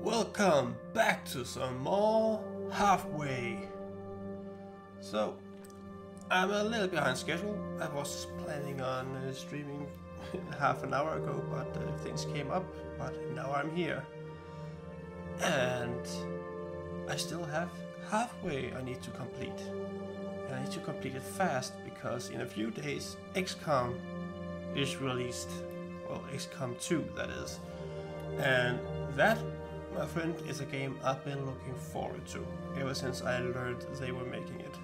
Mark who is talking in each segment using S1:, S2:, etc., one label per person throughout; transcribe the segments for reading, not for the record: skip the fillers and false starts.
S1: Welcome back to some more Halfway. So, I'm a little behind schedule. I was planning on streaming half an hour ago, but things came up, but now I'm here. And I still have Halfway I need to complete. And I need to complete it fast, because in a few days XCOM is released. Well, XCOM 2 that is. And that, my friend, is a game I've been looking forward to ever since I learned they were making it.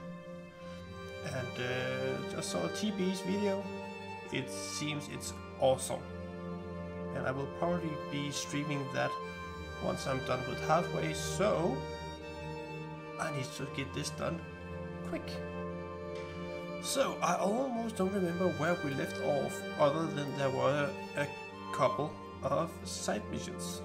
S1: And just saw TB's video. It seems it's awesome. And I will probably be streaming that once I'm done with Halfway, so I need to get this done quick. So I almost don't remember where we left off, other than there were a couple of side missions.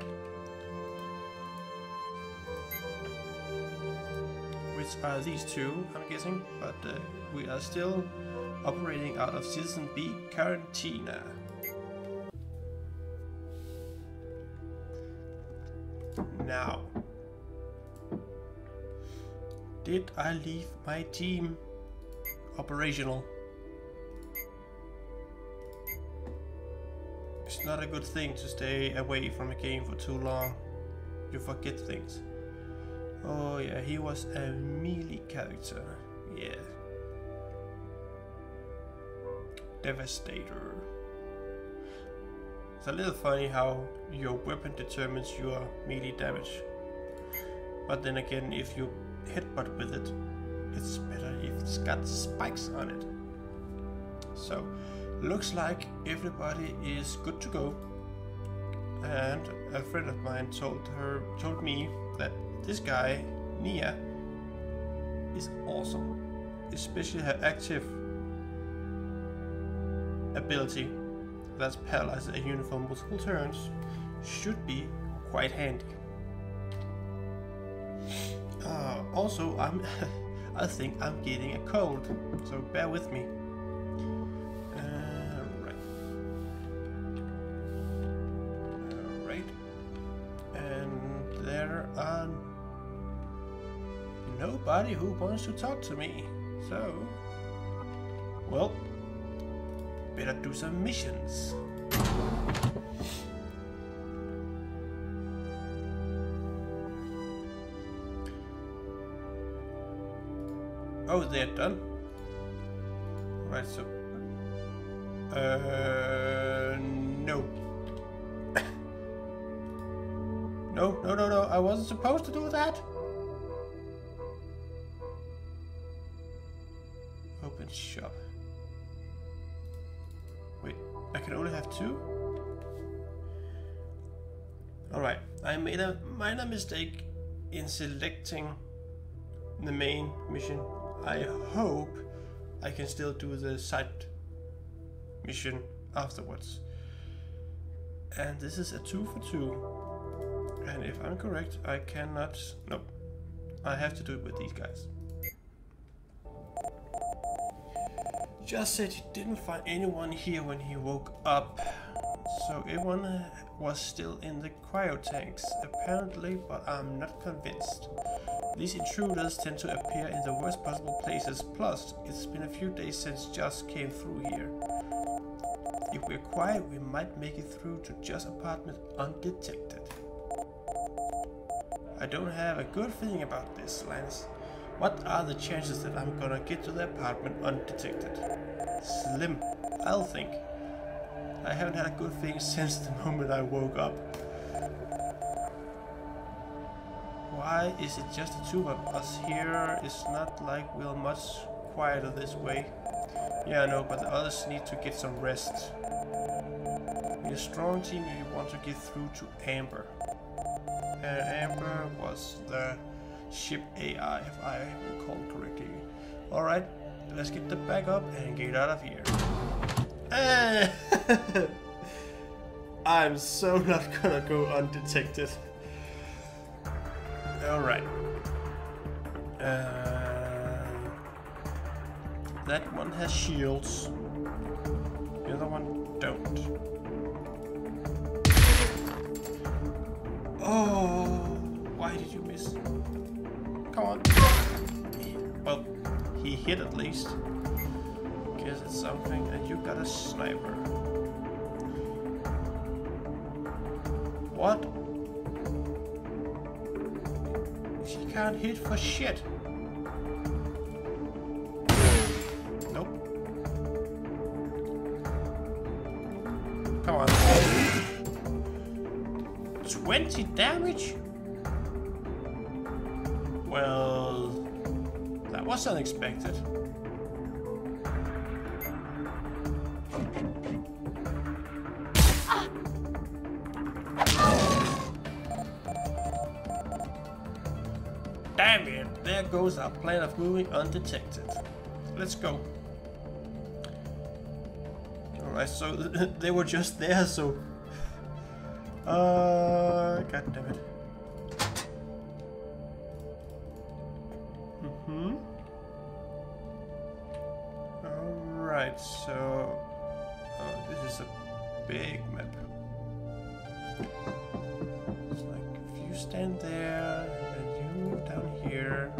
S1: Which are these two, I'm guessing, but we are still operating out of Citizen B Quarantina. Now, did I leave my team operational? It's not a good thing to stay away from a game for too long. You forget things. Oh yeah, he was a melee character. Yeah. Devastator. It's a little funny how your weapon determines your melee damage. But then again, if you headbutt with it, it's better if it's got spikes on it. So, looks like everybody is good to go. And a friend of mine told me that this guy, Nia, is awesome. Especially her active ability, that's paralyze a unit for multiple turns, should be quite handy. Also, I think I'm getting a cold, so bear with me. Right. And there are nobody who wants to talk to me, so, well, better do some missions. Oh, they're done. Right, so no. No, I wasn't supposed to do that. Open shop. Wait, I can only have two? Alright, I made a minor mistake in selecting the main mission. I hope I can still do the side mission afterwards. And this is a 2 for 2. And if I'm correct, I cannot... Nope. I have to do it with these guys. Just said he didn't find anyone here when he woke up. So everyone was still in the cryo tanks, apparently, but I'm not convinced. These intruders tend to appear in the worst possible places, plus it's been a few days since Joss came through here. If we're quiet, we might make it through to Joss' apartment undetected. I don't have a good feeling about this, Lance. What are the chances that I'm gonna get to the apartment undetected? Slim, I'll think. I haven't had a good feeling since the moment I woke up. Why is it just the two of us here? It's not like we're much quieter this way. Yeah, I know, but the others need to get some rest. We're a strong team if you want to get through to Amber. Amber was the ship AI, if I recall correctly. Alright, let's get the backup and get out of here. I'm so not gonna go undetected. Alright. That one has shields. The other one don't. Oh, please. Come on. Well, he hit at least. Guess it's something, and you got a sniper. What? She can't hit for shit. Nope. Come on. 20 damage? Well, that was unexpected. Damn it, there goes our plan of moving undetected. Let's go. Alright, so they were just there, so... God damn it. Alright, so... this is a big map. It's like, if you stand there, and then you down here,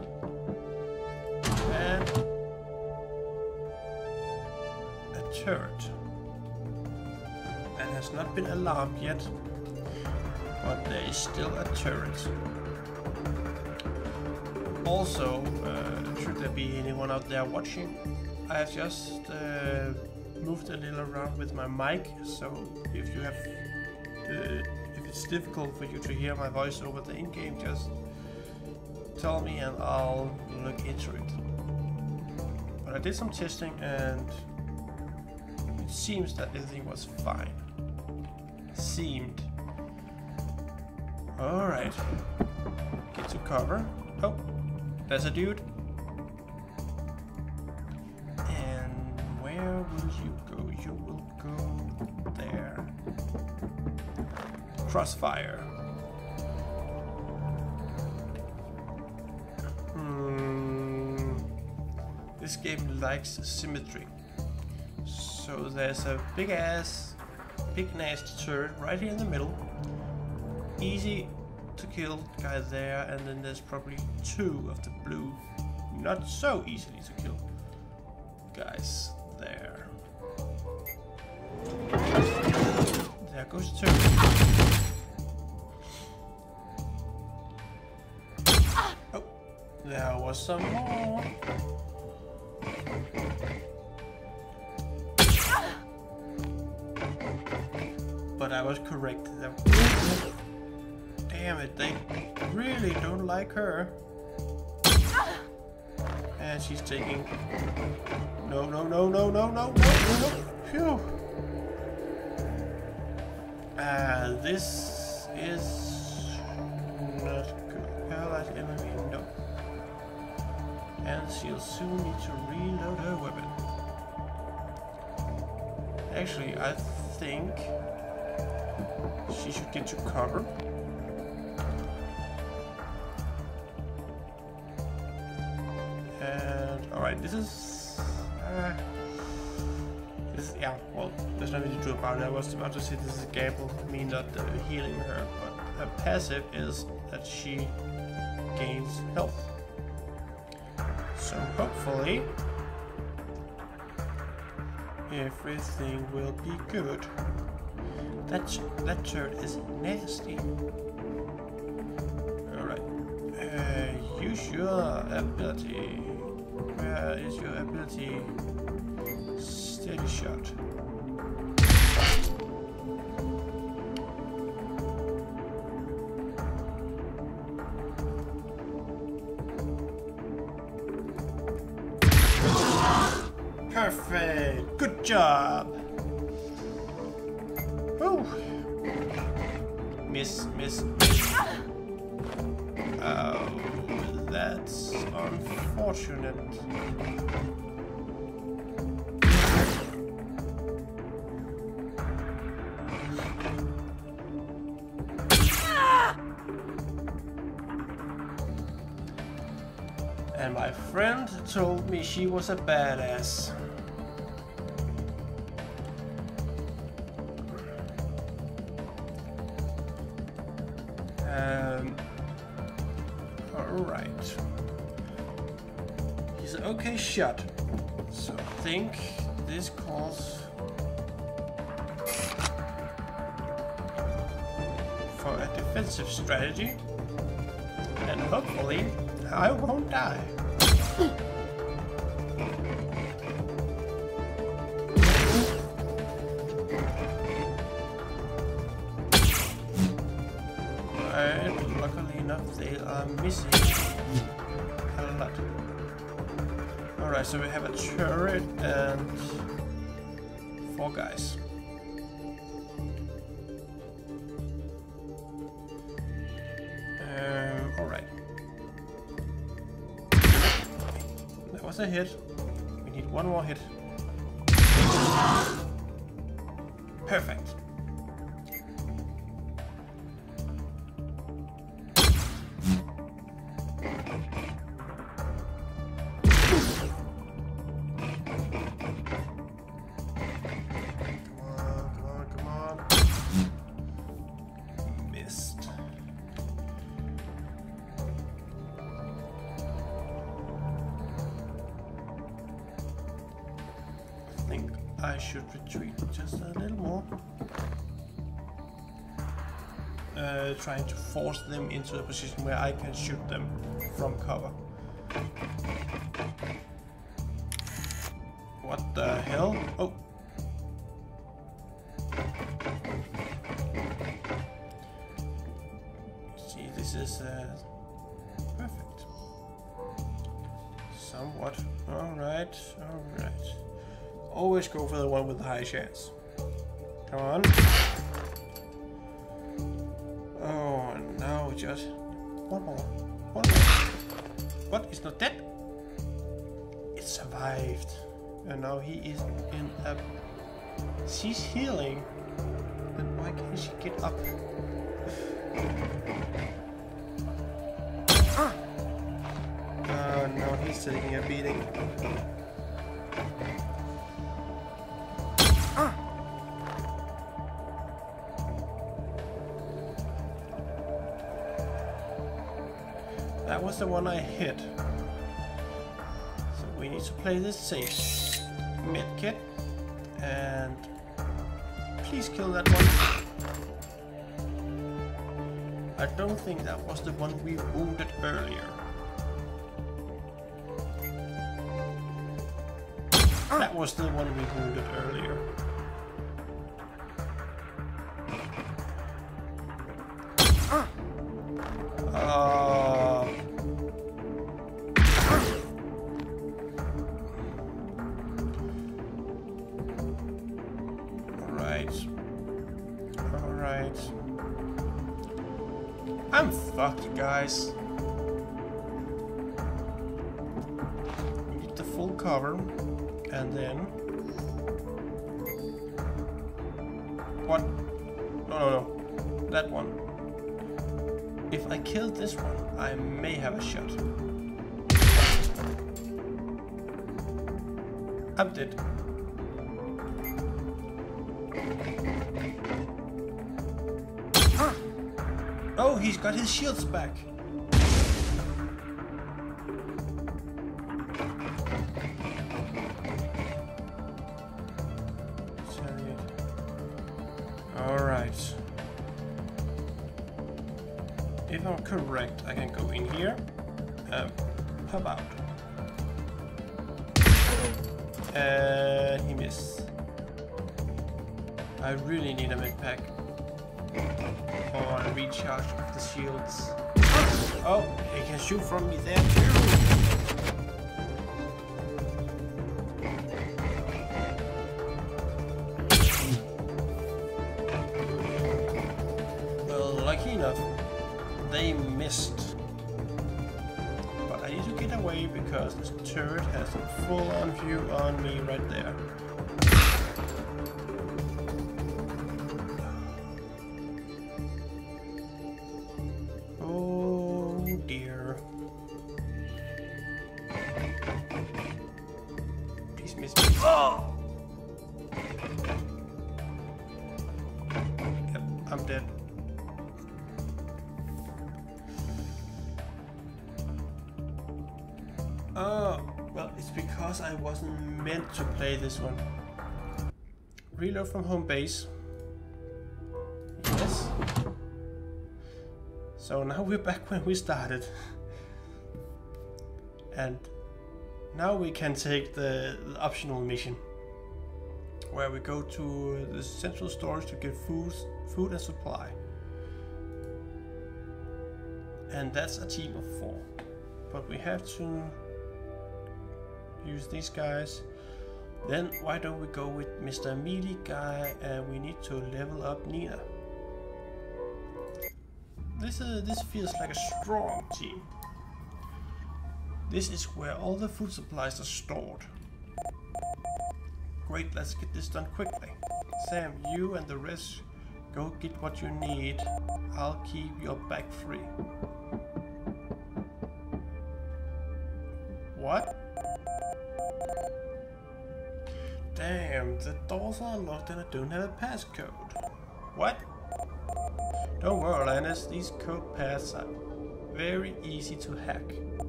S1: and a turret. That has not been alarmed yet, but there is still a turret. Also, should there be anyone out there watching, I have just moved a little around with my mic, so if you have, if it's difficult for you to hear my voice over the in-game, just tell me and I'll look into it. But I did some testing and it seems that everything was fine. Seemed. Alright. Get to cover. Oh, there's a dude. And where will you go? You will go there. Crossfire. This game likes symmetry. So there's a big nasty turret right here in the middle. Easy to kill guy there, and then there's probably two of the blue, not so easily to kill guys there. There goes the turret. Oh, there was some more. But I was correct. Damn it, they really don't like her. And she's taking... No. Phew. This is not good. Paralyzed enemy, no. And she'll soon need to reload her weapon. Actually, I think she should get to cover. And alright, this is yeah, well, there's nothing to do about it. I was about to say this is a gamble, me not healing her, but her passive is that she gains health. So hopefully everything will be good. That turret is nasty. Alright. Use your ability. Where is your ability? Steady shot. Perfect. Good job. Oh. Miss. Oh, that's unfortunate. And my friend told me she was a badass. Alright. He's an okay shot. So I think this calls for a defensive strategy. And hopefully I won't die. Luckily enough, they are missing a lot. Alright, so we have a turret and 4 guys. Alright. That was a hit. We need one more hit. Perfect. I should retreat just a little more. Trying to force them into a position where I can shoot them from cover. What the hell? Oh! See, this is perfect. Somewhat. Alright, alright. Always go for the one with the high chance. Come on. Oh, no, just one more. One more. What? It's not dead? It survived. And now he is in a... She's healing. Then why can't she get up? Oh no, he's taking a beating. That was the one I hit. So we need to play this safe. Medkit. And please kill that one. I don't think that was the one we wounded earlier. That was the one we wounded earlier. Alright. I'm fucked, guys. We need the full cover. And then... What? No. That one. If I kill this one, I may have a shot. I'm dead. Oh, he's got his shields back. Alright. If I'm correct, I can go in here and pop out. And he missed. I really need a med pack. Or a recharge of the shields. Oh, he can shoot from me there too. Well, lucky enough, they missed. But I need to get away because this turret has a full-on view on me right there. Oh dear. Please miss me. Oh! Yep, I'm dead. Oh, well, it's because I wasn't meant to play this one. Reload from home base. Yes. So now we're back when we started. And now we can take the optional mission, where we go to the central storage to get food and supply. And that's a team of 4. But we have to use these guys. Then why don't we go with Mr. Melee guy, and we need to level up Nina. This feels like a strong team. This is where all the food supplies are stored. Great, let's get this done quickly. Sam, you and the rest go get what you need. I'll keep your back free. What? Damn, the doors are locked and I don't have a passcode. What? Don't worry, Linus, these code paths are very easy to hack.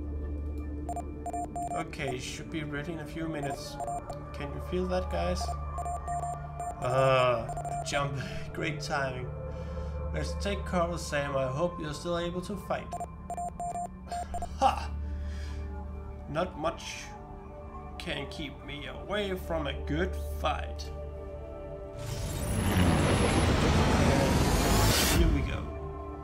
S1: Okay, should be ready in a few minutes. Can you feel that, guys? Jump. Great timing. Let's take cover, Sam. I hope you're still able to fight. Ha! Not much can keep me away from a good fight. And here we go.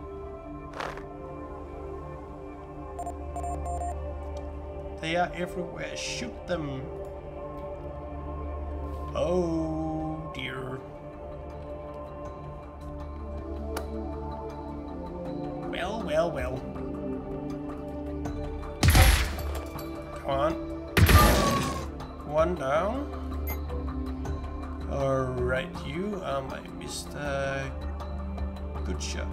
S1: They are everywhere. Shoot them. Oh dear. Well, well, well. Come on. One down. Alright, you are my Mr. Good shot.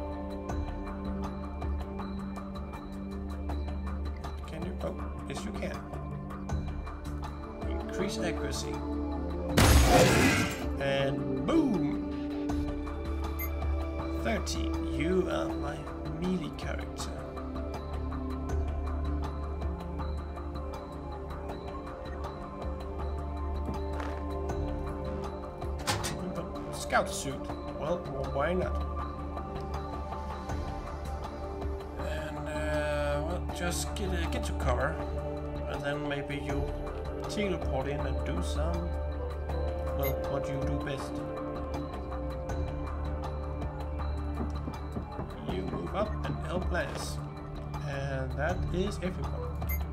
S1: Can you? Oh, yes you can. Increase accuracy. And boom! 30. You are my melee character. Scout suit. Well, why not? And well, just get to cover, and then maybe you teleport in and do some. Well, what you do best. You move up and help Gladys. And that is everyone.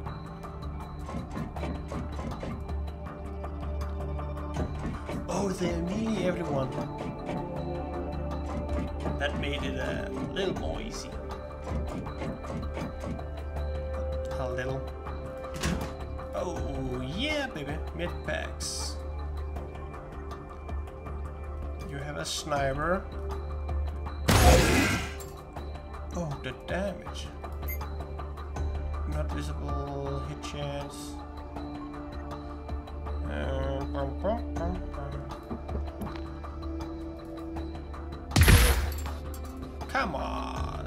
S1: Oh, they're melee, everyone. That made it a little more easy. A little. Oh, yeah, baby. Mid packs. You have a sniper. Oh, the damage. Not visible, hit chance. Come on.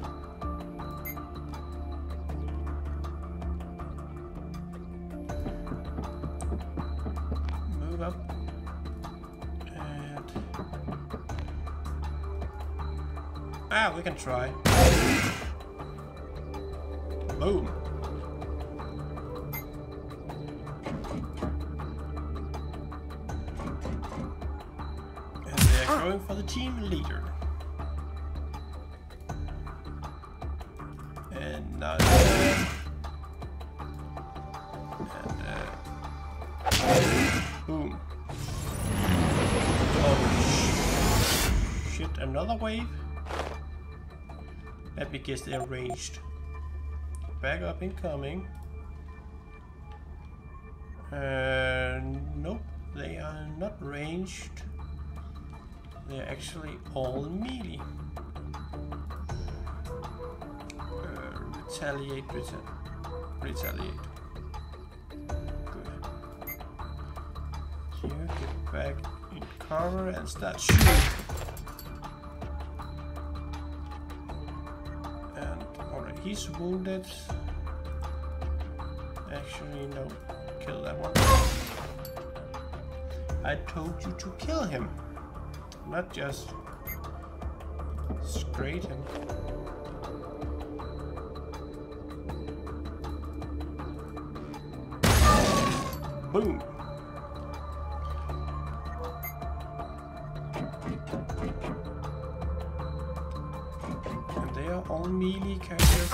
S1: Move up. And we can try. Boom. And they are going for the team leader. And now boom. Oh shit, another wave. Let me guess, they're ranged. Back up incoming. Nope, they are not ranged. They're actually all melee. Retaliate. Retaliate. Good. You get back in cover and start shooting. And alright, he's wounded. Actually, no. Kill that one. I told you to kill him. Not just scrape him. Boom. And they are all melee characters.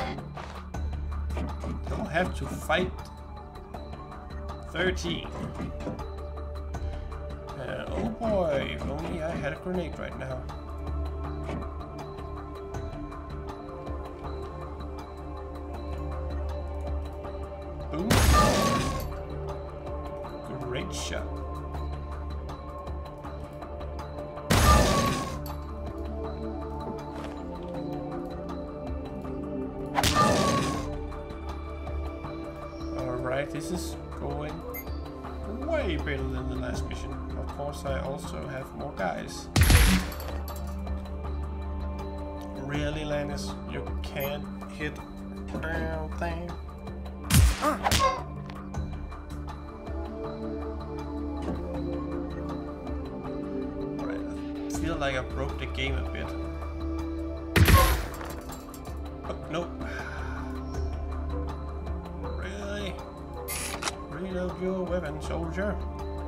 S1: They'll have to fight 13. Oh boy, if only I had a grenade right now. Boom. Great shot. Alright, this is going way better than the last mission. Of course, I also have more guys. Really, Lannis? You can't hit everything? Alright, I feel like I broke the game a bit. Oh, no. Really? Reload your weapon, soldier.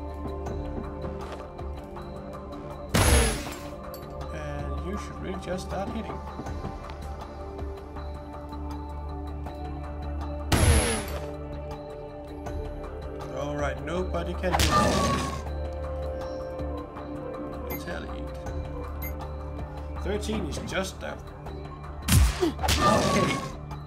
S1: You should really just start hitting. Alright, nobody can hit me. Retaliate. 13 is just that. Okay.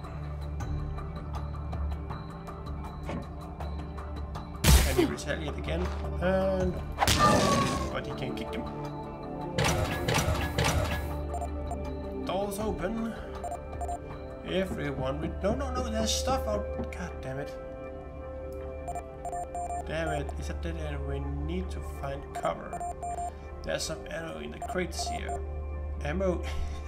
S1: Can he retaliate again? And but he can kick him. Doors open. Everyone with no, there's stuff out. God damn it. Damn it, it's a dead end. We need to find cover. There's some ammo in the crates here. Ammo.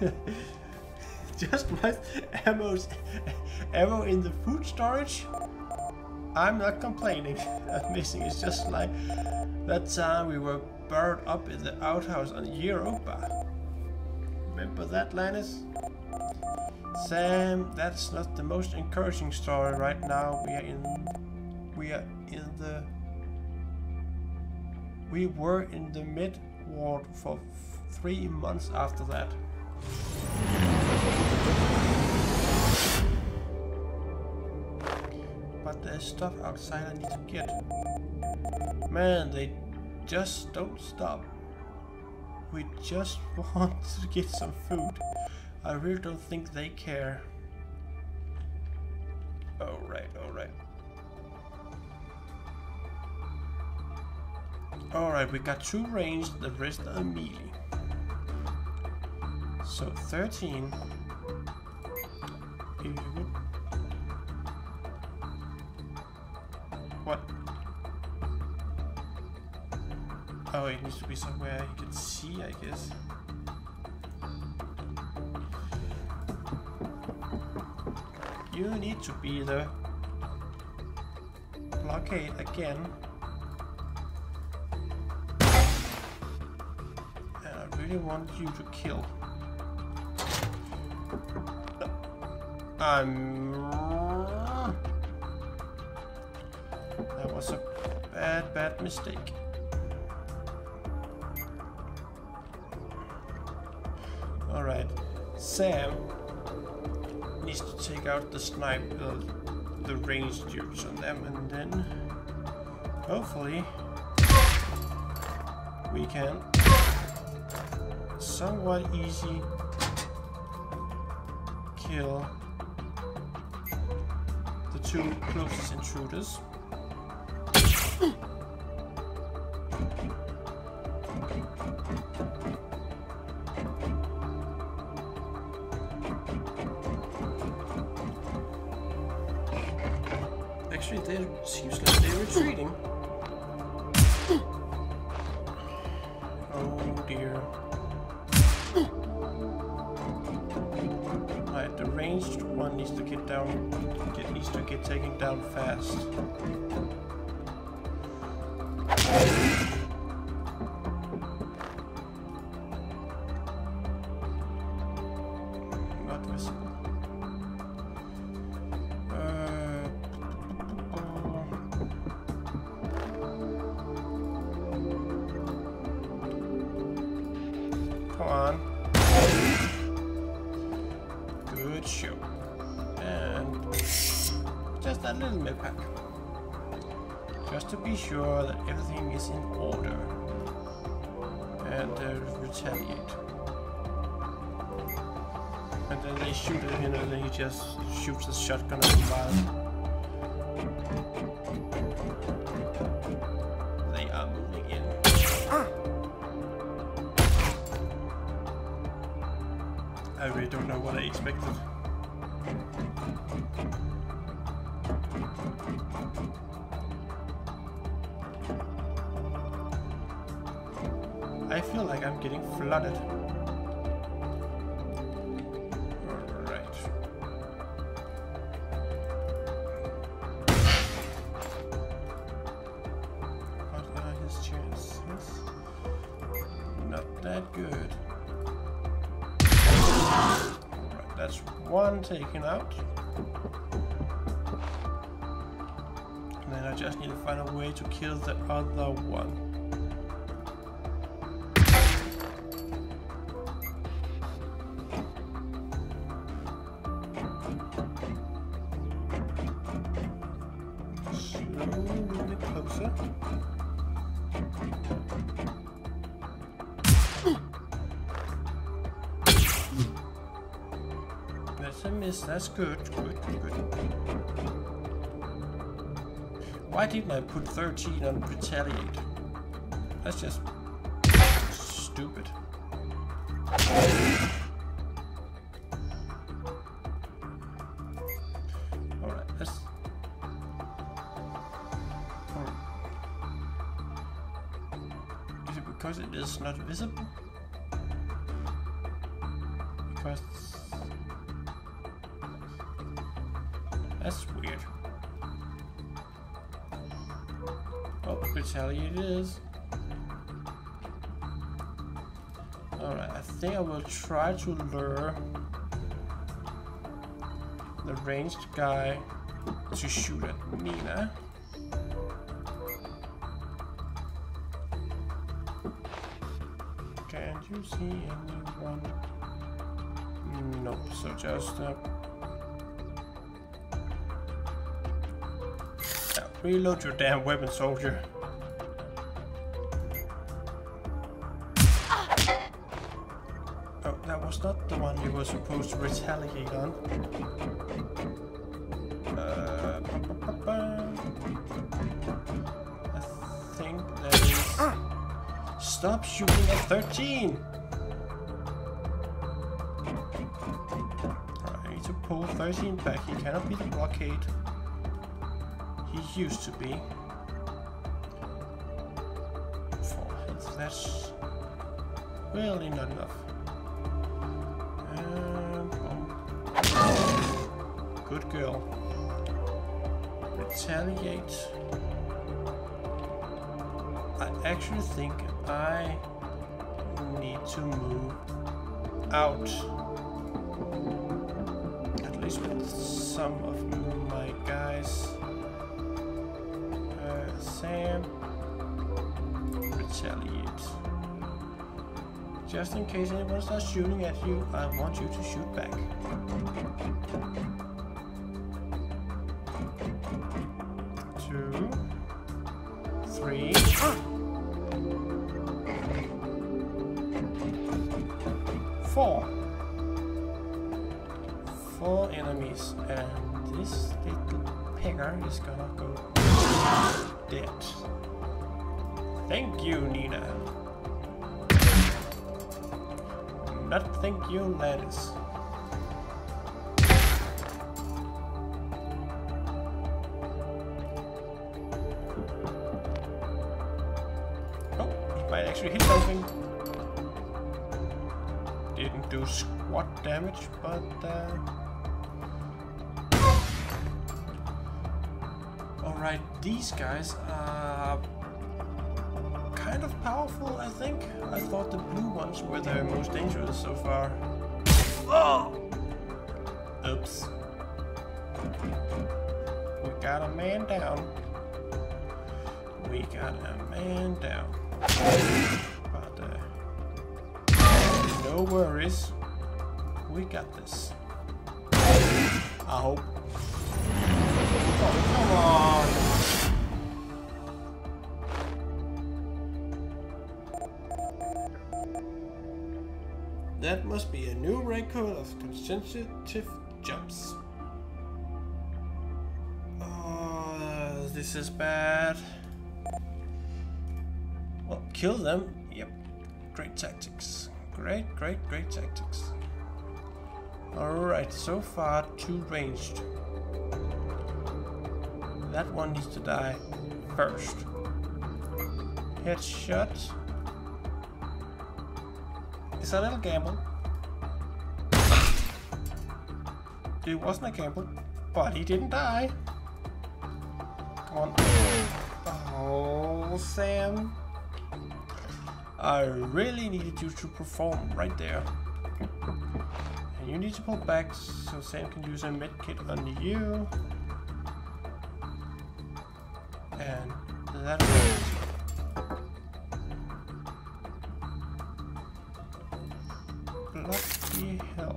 S1: Just what? Ammo in the food storage? I'm not complaining. Amazing. It's just like that time we were buried up in the outhouse on Europa. Remember that, Lannis? Sam, that's not the most encouraging story right now. We were in the mid-ward for 3 months after that. But there's stuff outside I need to get. Man, they just don't stop. We just want to get some food. I really don't think they care. Alright. Alright, we got 2 ranged, the rest are melee. So 13. What? Oh, it needs to be somewhere you can see, I guess. You need to be the blockade again. And I really want you to kill. That was a bad mistake. Alright, Sam needs to take out the the ranged dudes on them, and then hopefully we can somewhat easy kill the 2 closest intruders. Actually, it seems like they're retreating. Oh dear. Right, the range ranged one needs to get down. Needs to get taken down fast. Not visible. Come on. Good show. And just a little milk pack. Just to be sure that everything is in order. And retaliate. And then they shoot at him and then he just shoots his shotgun at the bottom. They are moving in. I really don't know what I expected. I feel like I'm getting flooded. Alright. What are his chances? Not that good. Alright, that's one taken out. And then I just need to find a way to kill the other one. Slowly closer. That's a miss. That's good. Good. Why didn't I put 13 on retaliate? That's just stupid. Alright, let's... Is it because it is not visible? Because... That's weird. Oh, retaliate it is. Alright, I think I will try to lure the ranged guy to shoot at Nina. Can't you see anyone? Nope, so just reload your damn weapon, soldier. Oh, that was not the one you were supposed to retaliate on. I think that is... Stop shooting at 13! Alright, I need to pull 13 back. He cannot be the blockade. He used to be. 4 health, that's really not enough. Good girl. Retaliate. I actually think I need to move out. At least with some of my guys. Sam, retaliate. Just in case anyone starts shooting at you, I want you to shoot back. 2, 3. 4. 4 enemies, and this little pigger is gonna go dead. Thank you, Nina. Not thank you, Landis. Oh, he might actually hit something. Didn't do squat damage, but Alright, these guys are kind of powerful, I think. I thought the blue ones were the most dangerous so far. Oh! Oops. We got a man down. We got a man down. But no worries. We got this. I hope. Oh, come on! That must be a new record of consecutive jumps. Oh, this is bad. Well, kill them. Yep. Great tactics. Great tactics. Alright, so far 2 ranged. That one needs to die first. Headshot. It's a little gamble. It wasn't a gamble, but he didn't die. Come on. Oh, Sam. I really needed you to perform right there. And you need to pull back so Sam can use a medkit on you. And that works. Bloody hell.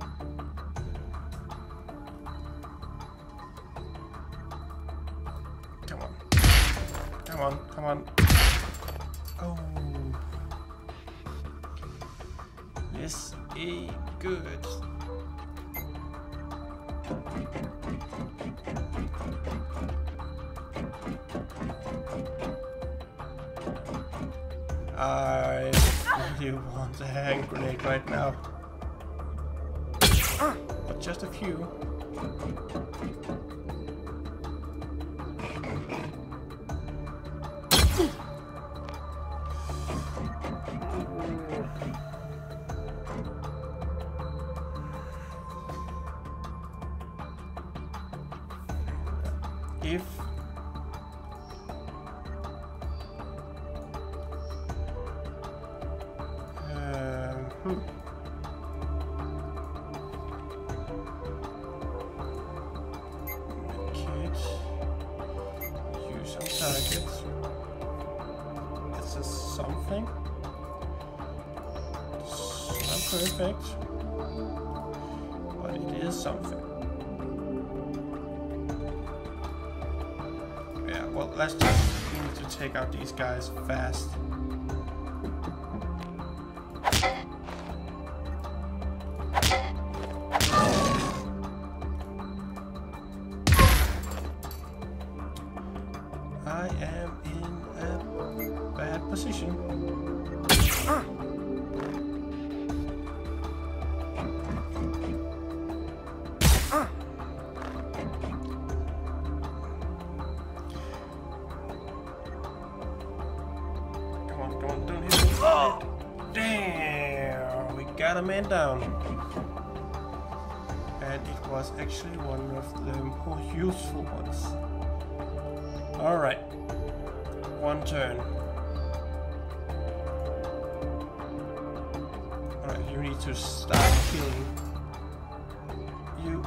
S1: Come on. Come on, come on. Oh. This ain't good. I really want a hand grenade right now. But just a few. If use some targets. It's a something. It's not perfect, but it is something. Yeah, well, let's just need to take out these guys fast. I am in a bad position. Come on, don't hit me. Oh! Damn! We got a man down. And it was actually one of the more useful ones. Alright, 1 turn. Alright, you need to start killing. You.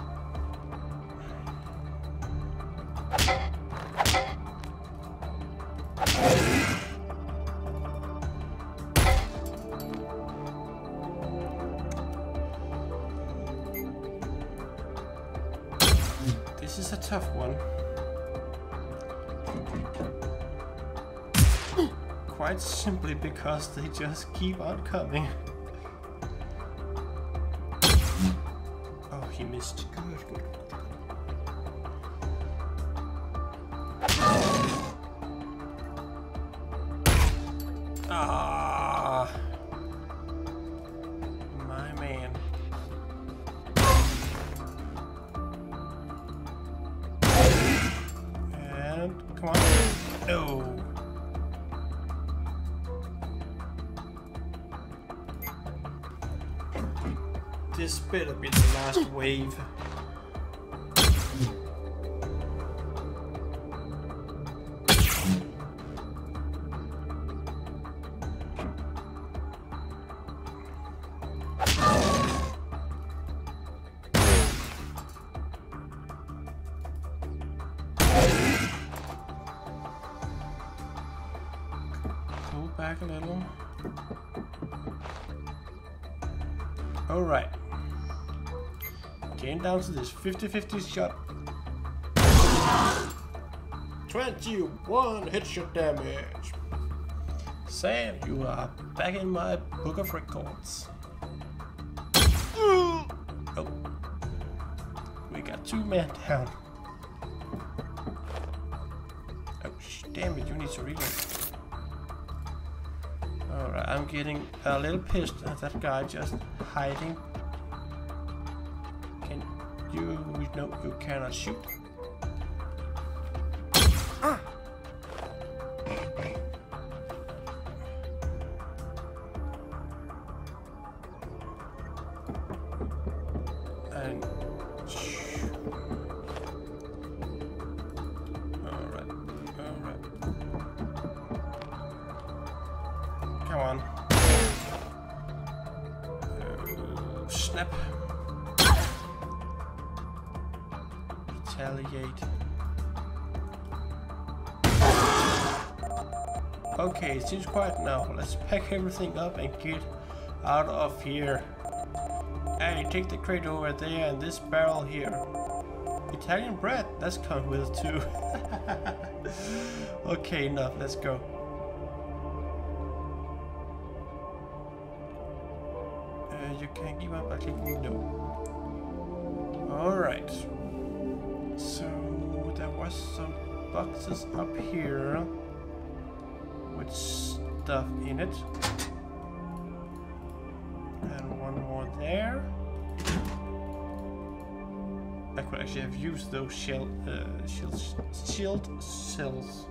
S1: This is a tough one. Quite simply because they just keep on coming. Oh, he missed. Good. Ah, my man. And come on. No. This better be the last wave. a little. Alright. Getting down to this 50-50 shot. 21 headshot damage. Sam, you are back in my book of records. Oh. We got 2 men down. Oh, damn it, you need to reload. Alright, I'm getting a little pissed at that guy just hiding. Can you... No, you cannot shoot. Ah! And... Come on. Snap. Retaliate. Okay, it seems quiet now. Let's pack everything up and get out of here. Hey, take the crate over there and this barrel here. Italian bread, that's come with it too. Okay, enough, let's go. You can give up by clicking no. Alright. So there was some boxes up here with stuff in it. And one more there. I could actually have used those shield cells.